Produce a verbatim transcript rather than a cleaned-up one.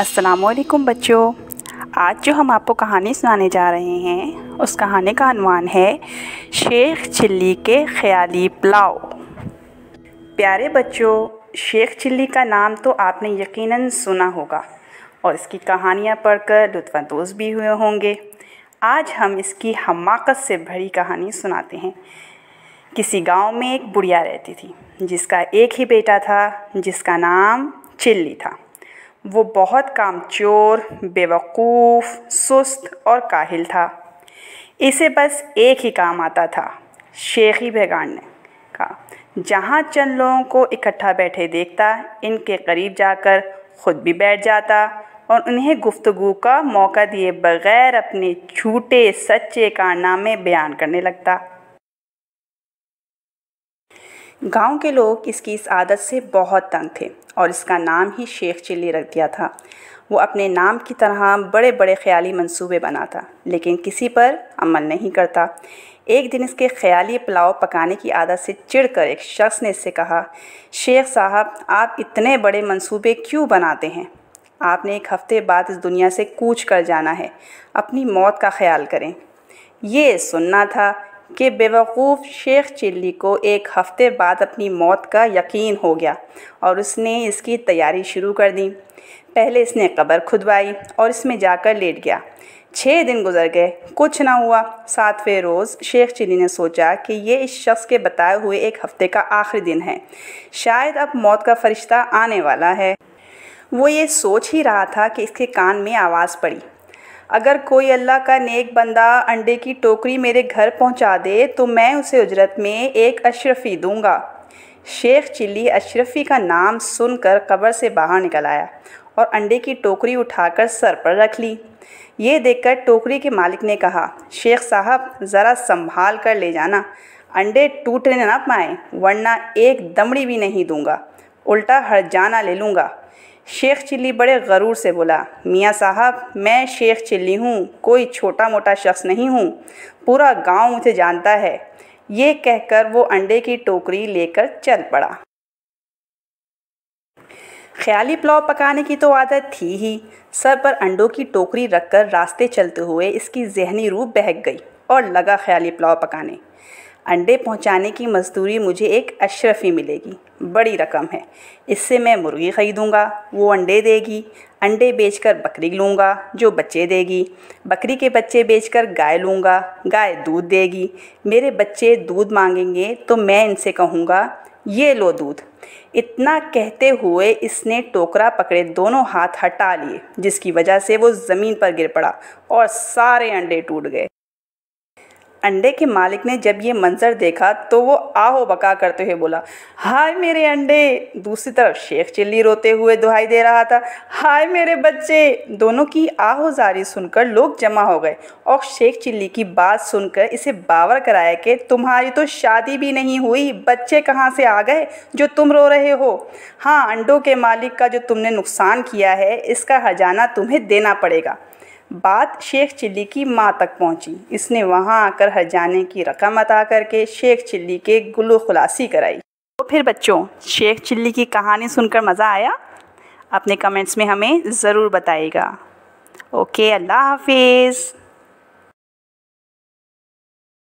अस्सलामुअलैकुम बच्चों, आज जो हम आपको कहानी सुनाने जा रहे हैं उस कहानी का अनवान है शेख चिल्ली के ख़याली पुलाव। प्यारे बच्चों, शेख चिल्ली का नाम तो आपने यकीनन सुना होगा और इसकी कहानियाँ पढ़कर लुत्फ़अंदोज़ भी हुए होंगे। आज हम इसकी हमाकत से भरी कहानी सुनाते हैं। किसी गांव में एक बुढ़िया रहती थी जिसका एक ही बेटा था जिसका नाम चिल्ली था। वो बहुत कामचोर, बेवकूफ़, सुस्त और काहिल था। इसे बस एक ही काम आता था, शेखी बिगाड़ने का। जहाँ चंद लोगों को इकट्ठा बैठे देखता, इनके करीब जाकर ख़ुद भी बैठ जाता और उन्हें गुफ्तगू का मौका दिए बग़ैर अपने झूठे सच्चे कारनामे बयान करने लगता। गांव के लोग इसकी इस आदत से बहुत तंग थे और इसका नाम ही शेख चिल्ली रख दिया था। वो अपने नाम की तरह बड़े बड़े ख़याली मंसूबे बनाता, लेकिन किसी पर अमल नहीं करता। एक दिन इसके ख़याली पुलाव पकाने की आदत से चिढ़कर एक शख्स ने इससे कहा, शेख साहब, आप इतने बड़े मंसूबे क्यों बनाते हैं? आपने एक हफ़्ते बाद इस दुनिया से कूच कर जाना है। अपनी मौत का ख्याल करें। ये सुनना था कि बेवकूफ़ शेख चिल्ली को एक हफ़्ते बाद अपनी मौत का यकीन हो गया और उसने इसकी तैयारी शुरू कर दी। पहले इसने कब्र खुदवाई और इसमें जाकर लेट गया। छः दिन गुजर गए, कुछ ना हुआ। सातवें रोज़ शेख चिल्ली ने सोचा कि ये इस शख्स के बताए हुए एक हफ़्ते का आखिरी दिन है, शायद अब मौत का फरिश्ता आने वाला है। वो ये सोच ही रहा था कि इसके कान में आवाज़ पड़ी, अगर कोई अल्लाह का नेक बंदा अंडे की टोकरी मेरे घर पहुंचा दे तो मैं उसे उजरत में एक अशरफ़ी दूंगा। शेख चिल्ली अशरफ़ी का नाम सुनकर कब्र से बाहर निकल आया और अंडे की टोकरी उठाकर सर पर रख ली। ये देखकर टोकरी के मालिक ने कहा, शेख साहब, ज़रा संभाल कर ले जाना, अंडे टूटने ना पाएँ, वरना एक दमड़ी भी नहीं दूंगा, उल्टा हर्जाना ले लूँगा। शेख चिल्ली बड़े गरूर से बोला, मियाँ साहब, मैं शेख चिल्ली हूँ, कोई छोटा मोटा शख्स नहीं हूँ, पूरा गांव मुझे जानता है। ये कहकर वो अंडे की टोकरी लेकर चल पड़ा। ख़याली पुलाव पकाने की तो आदत थी ही। सर पर अंडों की टोकरी रखकर रास्ते चलते हुए इसकी जहनी रूह बहक गई और लगा ख़याली पुलाव पकाने। अंडे पहुंचाने की मजदूरी मुझे एक अशरफ़ी मिलेगी, बड़ी रकम है, इससे मैं मुर्गी ख़रीदूँगा, वो अंडे देगी, अंडे बेचकर बकरी लूँगा जो बच्चे देगी, बकरी के बच्चे बेचकर गाय लूँगा, गाय दूध देगी, मेरे बच्चे दूध मांगेंगे तो मैं इनसे कहूँगा, ये लो दूध। इतना कहते हुए इसने टोकरा पकड़े दोनों हाथ हटा लिए, जिसकी वजह से वो ज़मीन पर गिर पड़ा और सारे अंडे टूट गए। अंडे के मालिक ने जब ये मंज़र देखा तो वो आहो बका करते हुए बोला, हाय मेरे अंडे। दूसरी तरफ शेख चिल्ली रोते हुए दुहाई दे रहा था, हाय मेरे बच्चे। दोनों की आहोजारी सुनकर लोग जमा हो गए और शेख चिल्ली की बात सुनकर इसे बावर कराया कि तुम्हारी तो शादी भी नहीं हुई, बच्चे कहाँ से आ गए जो तुम रो रहे हो? हाँ, अंडों के मालिक का जो तुमने नुकसान किया है इसका हर्जाना तुम्हें देना पड़ेगा। बात शेख चिल्ली की माँ तक पहुँची। इसने वहाँ आकर हर्जाने की रकम अता करके शेख चिल्ली के गुलू खुलासी कराई। तो फिर बच्चों, शेख चिल्ली की कहानी सुनकर मज़ा आया? अपने कमेंट्स में हमें ज़रूर बताइएगा। ओके, अल्लाह हाफिज़।